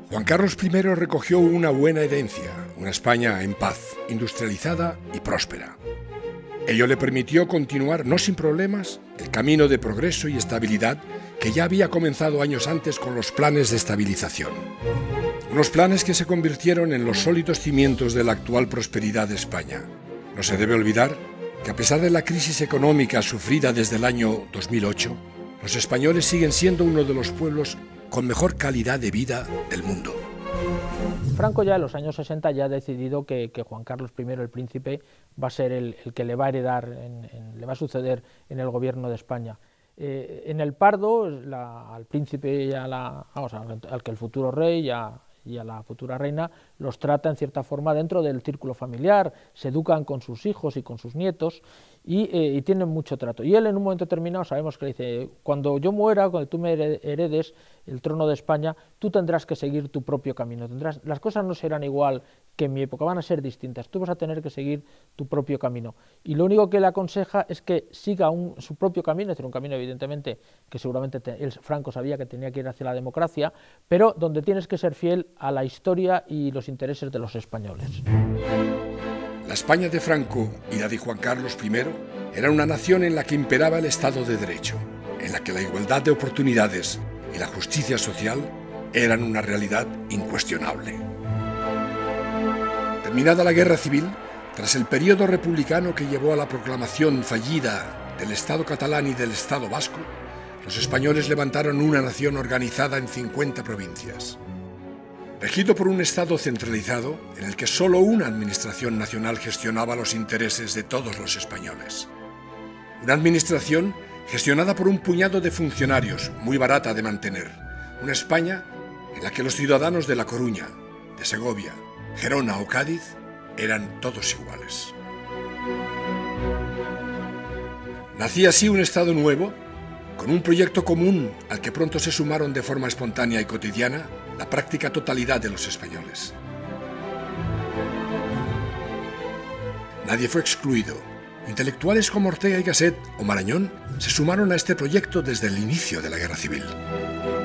Juan Carlos I recogió una buena herencia, una España en paz, industrializada y próspera. Ello le permitió continuar, no sin problemas, el camino de progreso y estabilidad que ya había comenzado años antes con los planes de estabilización. Unos planes que se convirtieron en los sólidos cimientos de la actual prosperidad de España. No se debe olvidar que a pesar de la crisis económica sufrida desde el año 2008, los españoles siguen siendo uno de los pueblos con mejor calidad de vida del mundo. Franco ya en los años 60 ya ha decidido que Juan Carlos I, el príncipe, va a ser el que le va a heredar, le va a suceder en el gobierno de España. En el Pardo, al príncipe y al que el futuro rey y a la futura reina los trata en cierta forma dentro del círculo familiar, se educan con sus hijos y con sus nietos y tienen mucho trato. Y él en un momento determinado sabemos que le dice, cuando yo muera, cuando tú me heredes el trono de España, tú tendrás que seguir tu propio camino, las cosas no serán igual que en mi época, van a ser distintas, tú vas a tener que seguir tu propio camino. Y lo único que le aconseja es que siga su propio camino, es decir, un camino evidentemente que seguramente Franco sabía que tenía que ir hacia la democracia, pero donde tienes que ser fiel a la historia y los intereses de los españoles. La España de Franco y la de Juan Carlos I era una nación en la que imperaba el Estado de Derecho, en la que la igualdad de oportunidades y la justicia social eran una realidad incuestionable. Terminada la Guerra Civil, tras el periodo republicano que llevó a la proclamación fallida del Estado catalán y del Estado vasco, los españoles levantaron una nación organizada en 50 provincias. Regido por un Estado centralizado en el que solo una administración nacional gestionaba los intereses de todos los españoles. Una administración gestionada por un puñado de funcionarios, muy barata de mantener. Una España en la que los ciudadanos de La Coruña, de Segovia, Gerona o Cádiz eran todos iguales. Nacía así un Estado nuevo, con un proyecto común al que pronto se sumaron de forma espontánea y cotidiana la práctica totalidad de los españoles. Nadie fue excluido. Intelectuales como Ortega y Gasset o Marañón se sumaron a este proyecto desde el inicio de la Guerra Civil.